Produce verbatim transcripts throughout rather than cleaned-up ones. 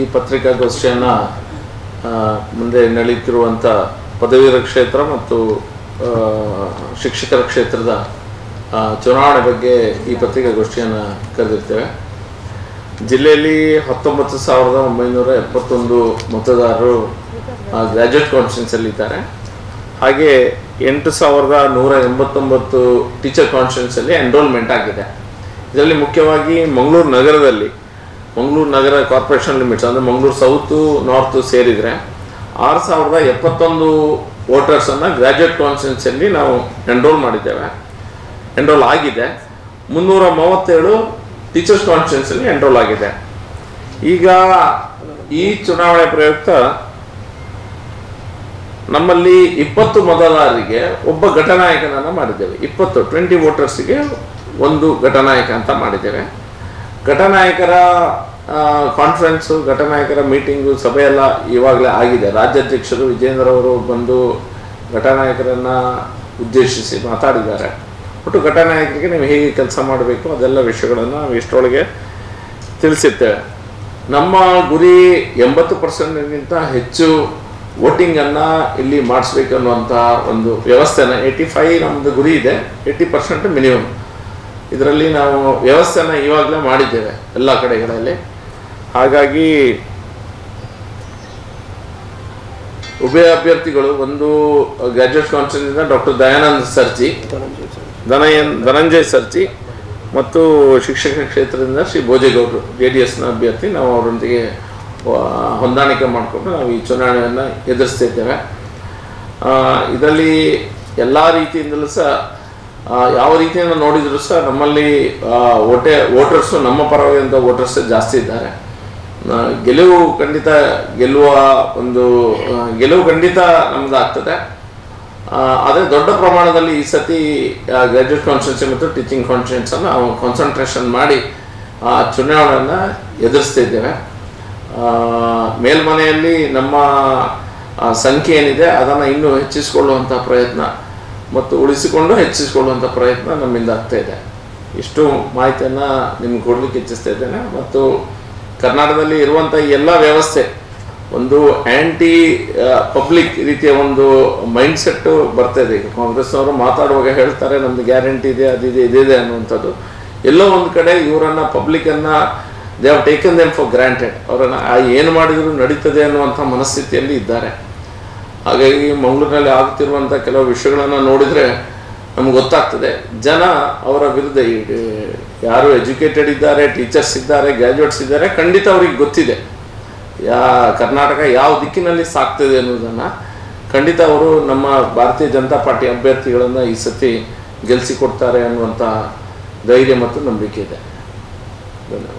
ಪತ್ರಿಕಾಗೋಷ್ಠಿಯನ್ನು ಮುಂದೆ ನಡೆಯುತ್ತಿರುವಂಥ ಪದವೀಧರ ಕ್ಷೇತ್ರ ಮತ್ತು ಶಿಕ್ಷಕರ ಕ್ಷೇತ್ರದ ಚುನಾವಣೆ ಬಗ್ಗೆ ಈ ಪತ್ರಿಕಾಗೋಷ್ಠಿಯನ್ನು ಕರೆದಿರ್ತೇವೆ. ಜಿಲ್ಲೆಯಲ್ಲಿ ಹತ್ತೊಂಬತ್ತು ಸಾವಿರದ ಒಂಬೈನೂರ ಎಪ್ಪತ್ತೊಂದು ಮತದಾರರು ಗ್ರ್ಯಾಜುಯೇಟ್ ಕಾನ್ಸ್ಟಿಟ್ಯೂನ್ಸಿಯಲ್ಲಿ ಇದ್ದಾರೆ. ಹಾಗೆ ಎಂಟು ಸಾವಿರದ ನೂರ ಎಂಬತ್ತೊಂಬತ್ತು ಟೀಚರ್ ಕಾನ್ಸ್ಟಿಟ್ಯೂನ್ಸಿಯಲ್ಲಿ ಎನ್ರೋಲ್ಮೆಂಟ್ ಆಗಿದೆ. ಇದರಲ್ಲಿ ಮುಖ್ಯವಾಗಿ ಮಂಗಳೂರು ನಗರದಲ್ಲಿ ಮಂಗಳೂರು ನಗರ ಕಾರ್ಪೊರೇಷನ್ ಲಿಮಿಟ್ಸ್ ಅಂದರೆ ಮಂಗಳೂರು ಸೌತು ನಾರ್ತು ಸೇರಿದರೆ ಆರು ಸಾವಿರದ ಎಪ್ಪತ್ತೊಂದು ವೋಟರ್ಸನ್ನು ಗ್ರ್ಯಾಜುಯೇಟ್ ಕಾನ್ಸ್ಟಿಟ್ಯೂನ್ಸಿಯಲ್ಲಿ ನಾವು ಎನ್ರೋಲ್ ಮಾಡಿದ್ದೇವೆ, ಎನ್ರೋಲ್ ಆಗಿದೆ. ಮುನ್ನೂರ ಮೂವತ್ತೇಳು ಟೀಚರ್ಸ್ ಕಾನ್ಸ್ಟಿಟ್ಯೂನ್ಸಿಯಲ್ಲಿ ಎನ್ರೋಲ್ ಆಗಿದೆ. ಈಗ ಈ ಚುನಾವಣೆ ಪ್ರಯುಕ್ತ ನಮ್ಮಲ್ಲಿ ಇಪ್ಪತ್ತು ಮತದಾರರಿಗೆ ಒಬ್ಬ ಘಟನಾಯಕನನ್ನು ಮಾಡಿದ್ದೇವೆ. ಇಪ್ಪತ್ತು ಟ್ವೆಂಟಿ ವೋಟರ್ಸ್ಗೆ ಒಂದು ಘಟನಾಯಕ ಅಂತ ಮಾಡಿದ್ದೇವೆ. ಘಟನಾಯಕರ ಕಾನ್ಫರೆನ್ಸು, ಘಟನಾಯಕರ ಮೀಟಿಂಗು, ಸಭೆಯೆಲ್ಲ ಇವಾಗಲೇ ಆಗಿದೆ. ರಾಜ್ಯಾಧ್ಯಕ್ಷರು ವಿಜೇಂದ್ರ ಅವರು ಬಂದು ಘಟನಾಯಕರನ್ನು ಉದ್ದೇಶಿಸಿ ಮಾತಾಡಿದ್ದಾರೆ. ಒಟ್ಟು ಘಟನಾಯಕರಿಗೆ ನೀವು ಹೇಗೆ ಕೆಲಸ ಮಾಡಬೇಕು ಅದೆಲ್ಲ ವಿಷಯಗಳನ್ನು ನಾವು ಇಷ್ಟರೊಳಗೆ ತಿಳಿಸಿರ್ತೇವೆ. ನಮ್ಮ ಗುರಿ ಎಂಬತ್ತು ಪರ್ಸೆಂಟ್ಗಿಂತ ಹೆಚ್ಚು ವೋಟಿಂಗನ್ನು ಇಲ್ಲಿ ಮಾಡಿಸ್ಬೇಕು ಅನ್ನುವಂಥ ಒಂದು ವ್ಯವಸ್ಥೆನ ಏಯ್ಟಿ ಫೈವ್ ನಮ್ಮದು ಗುರಿ ಇದೆ, ಏಯ್ಟಿ ಪರ್ಸೆಂಟ್ ಮಿನಿಮಮ್. ಇದರಲ್ಲಿ ನಾವು ವ್ಯವಸ್ಥೆನ ಇವಾಗಲೇ ಮಾಡಿದ್ದೇವೆ ಎಲ್ಲ ಕಡೆಗಳಲ್ಲಿ. ಹಾಗಾಗಿ ಉಭಯ ಅಭ್ಯರ್ಥಿಗಳು, ಒಂದು ಗ್ರ್ಯಾಜುಯೇಟ್ ಕಾನ್ಸ್ಟಿಟ್ಯೂನ್ಸಿಯಿಂದ ಡಾಕ್ಟರ್ ದಯಾನಂದ ಸರ್ಜಿ ಧನಯನ್ ಧನಂಜಯ್ ಸರ್ಜಿ ಮತ್ತು ಶಿಕ್ಷಕ ಕ್ಷೇತ್ರದಿಂದ ಶ್ರೀ ಭೋಜೇಗೌಡರು ಜೆ ಡಿ ಎಸ್ನ ಅಭ್ಯರ್ಥಿ. ನಾವು ಅವರೊಂದಿಗೆ ಹೊಂದಾಣಿಕೆ ಮಾಡಿಕೊಂಡು ನಾವು ಈ ಚುನಾವಣೆಯನ್ನು ಎದುರಿಸ್ತಿದ್ದೇವೆ. ಇದರಲ್ಲಿ ಎಲ್ಲ ರೀತಿಯಿಂದಲೂ ಸಹ ಯಾವ ರೀತಿಯಿಂದ ನೋಡಿದರೂ ಸಹ ನಮ್ಮಲ್ಲಿ ವೋಟೆ ವೋಟರ್ಸು ನಮ್ಮ ಪರವಾಗಿಂದ ವೋಟರ್ಸ್ ಜಾಸ್ತಿ ಇದ್ದಾರೆ. ಗೆಲುವು ಖಂಡಿತ ಗೆಲ್ಲುವ ಒಂದು ಗೆಲುವು ಖಂಡಿತ ನಮ್ದು ಆಗ್ತದೆ. ಆದರೆ ದೊಡ್ಡ ಪ್ರಮಾಣದಲ್ಲಿ ಈ ಸತಿ ಗ್ರ್ಯಾಜುಯೇಟ್ ಕಾನ್ಸ್ಟಿಟ್ಯೂನ್ಸಿ ಮತ್ತು ಟೀಚಿಂಗ್ ಕಾನ್ಸ್ಟಿಟ್ಯೂನ್ಸಿಯನ್ನು ನಾವು ಕಾನ್ಸಂಟ್ರೇಷನ್ ಮಾಡಿ ಆ ಚುನಾವಣೆಯನ್ನು ಎದುರಿಸ್ತಾ ಇದ್ದೇವೆ. ಮೇಲ್ಮನೆಯಲ್ಲಿ ನಮ್ಮ ಸಂಖ್ಯೆ ಏನಿದೆ ಅದನ್ನು ಇನ್ನೂ ಹೆಚ್ಚಿಸಿಕೊಳ್ಳುವಂಥ ಪ್ರಯತ್ನ ಮತ್ತು ಉಳಿಸಿಕೊಂಡು ಹೆಚ್ಚಿಸಿಕೊಳ್ಳುವಂಥ ಪ್ರಯತ್ನ ನಮ್ಮಿಂದ ಆಗ್ತಾ ಇದೆ. ಇಷ್ಟು ಮಾಹಿತಿಯನ್ನು ನಿಮ್ಗೆ ಕೊಡಲಿಕ್ಕೆ ಇಚ್ಛಿಸ್ತಾ ಇದ್ದೇನೆ. ಮತ್ತು ಕರ್ನಾಟಕದಲ್ಲಿ ಇರುವಂಥ ಎಲ್ಲ ವ್ಯವಸ್ಥೆ ಒಂದು ಆ್ಯಂಟಿ ಪಬ್ಲಿಕ್ ರೀತಿಯ ಒಂದು ಮೈಂಡ್ ಸೆಟ್ಟು ಬರ್ತಾ ಇದೆ. ಈಗ ಕಾಂಗ್ರೆಸ್ನವರು ಮಾತಾಡುವಾಗ ಹೇಳ್ತಾರೆ ನಮ್ಮದು ಗ್ಯಾರಂಟಿ ಇದೆ, ಅದಿದೆ, ಇದಿದೆ ಅನ್ನುವಂಥದ್ದು. ಎಲ್ಲೋ ಒಂದು ಕಡೆ ಇವರನ್ನು ಪಬ್ಲಿಕ್ಕನ್ನು they have taken them for granted. ಅವರನ್ನು ಏನು ಮಾಡಿದರೂ ನಡೀತದೆ ಅನ್ನುವಂಥ ಮನಸ್ಥಿತಿಯಲ್ಲಿ ಇದ್ದಾರೆ. ಹಾಗಾಗಿ ಮಂಗಳೂರಿನಲ್ಲಿ ಆಗುತ್ತಿರುವಂಥ ಕೆಲವು ವಿಷಯಗಳನ್ನು ನೋಡಿದರೆ ನಮ್ಗೆ ಗೊತ್ತಾಗ್ತದೆ ಜನ ಅವರ ವಿರುದ್ಧ. ಯಾರು ಎಜುಕೇಟೆಡ್ ಇದ್ದಾರೆ, ಟೀಚರ್ಸ್ ಇದ್ದಾರೆ, ಗ್ರ್ಯಾಜುಯೇಟ್ಸ್ ಇದ್ದಾರೆ, ಖಂಡಿತ ಅವ್ರಿಗೆ ಗೊತ್ತಿದೆ ಯಾ ಕರ್ನಾಟಕ ಯಾವ ದಿಕ್ಕಿನಲ್ಲಿ ಸಾಕ್ತದೆ ಅನ್ನೋದನ್ನು. ಖಂಡಿತ ಅವರು ನಮ್ಮ ಭಾರತೀಯ ಜನತಾ ಪಾರ್ಟಿ ಅಭ್ಯರ್ಥಿಗಳನ್ನು ಈ ಸತಿ ಗೆಲ್ಲಿಸಿಕೊಡ್ತಾರೆ ಅನ್ನುವಂಥ ಧೈರ್ಯ ಮತ್ತು ನಂಬಿಕೆ ಇದೆ. ಧನ್ಯವಾದ.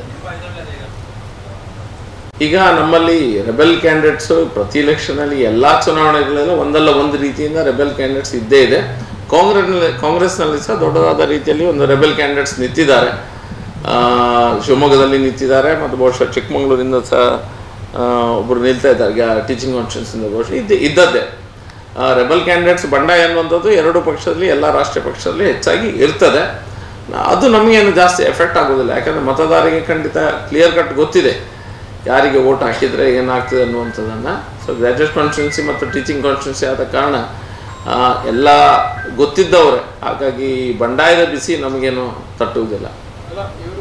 ಈಗ ನಮ್ಮಲ್ಲಿ ರೆಬೆಲ್ ಕ್ಯಾಂಡಿಡೇಟ್ಸು ಪ್ರತಿ ಎಲೆಕ್ಷನಲ್ಲಿ ಎಲ್ಲ ಚುನಾವಣೆಗಳಲ್ಲೂ ಒಂದಲ್ಲ ಒಂದು ರೀತಿಯಿಂದ ರೆಬೆಲ್ ಕ್ಯಾಂಡಿಡೇಟ್ಸ್ ಇದ್ದೇ ಇದೆ. ಕಾಂಗ್ರೆಸ್ನಲ್ಲಿ ಕಾಂಗ್ರೆಸ್ನಲ್ಲಿ ಸಹ ದೊಡ್ಡದಾದ ರೀತಿಯಲ್ಲಿ ಒಂದು ರೆಬೆಲ್ ಕ್ಯಾಂಡಿಡೇಟ್ಸ್ ನಿಂತಿದ್ದಾರೆ. ಶಿವಮೊಗ್ಗದಲ್ಲಿ ನಿಂತಿದ್ದಾರೆ ಮತ್ತು ಬಹುಶಃ ಚಿಕ್ಕಮಗಳೂರಿಂದ ಸಹ ಒಬ್ಬರು ನಿಲ್ತಾ ಇದ್ದಾರೆ ಟೀಚಿಂಗ್ ಕಾನ್ಸ್ಟಿಟ್ಯೂನ್ಸಿಯಿಂದ. ಬಹುಶಃ ಇದ್ದ ಇದ್ದದ್ದೇ ರೆಬೆಲ್ ಕ್ಯಾಂಡಿಡೇಟ್ಸ್ ಬಂಡಾಯ ಅನ್ನುವಂಥದ್ದು ಎರಡು ಪಕ್ಷದಲ್ಲಿ, ಎಲ್ಲ ರಾಷ್ಟ್ರೀಯ ಪಕ್ಷದಲ್ಲಿ ಹೆಚ್ಚಾಗಿ ಇರ್ತದೆ. ಅದು ನಮಗೇನು ಜಾಸ್ತಿ ಎಫೆಕ್ಟ್ ಆಗೋದಿಲ್ಲ. ಯಾಕಂದರೆ ಮತದಾರರಿಗೆ ಖಂಡಿತ ಕ್ಲಿಯರ್ ಕಟ್ ಗೊತ್ತಿದೆ ಯಾರಿಗೆ ವೋಟ್ ಹಾಕಿದರೆ ಏನಾಗ್ತದೆ ಅನ್ನುವಂಥದ್ದನ್ನು. ಸೊ ಗ್ರ್ಯಾಜುಯೇಟ್ ಕಾನ್ಸ್ಟಿಟ್ಯೂನ್ಸಿ ಮತ್ತು ಟೀಚಿಂಗ್ ಕಾನ್ಸ್ಟಿಟ್ಯೂನ್ಸಿ ಆದ ಕಾರಣ ಎಲ್ಲ ಗೊತ್ತಿದ್ದವರೇ. ಹಾಗಾಗಿ ಬಂಡಾಯದ ಬಿಸಿ ನಮಗೇನು ತಟ್ಟುವುದಿಲ್ಲ.